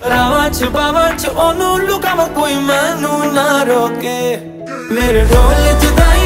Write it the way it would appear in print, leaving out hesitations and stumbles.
ਰਾਵਾਂ ਚ ਬਾਵਾਂ ਚ ਉਹਨੂੰ ਲੁਕਾਵਾਂ ਕੋਈ ਮੈਨੂੰ ਨਾ ਰੋਕੇ। ਮੇਰੇ ਢੋਲ ਜੁਦਾਈ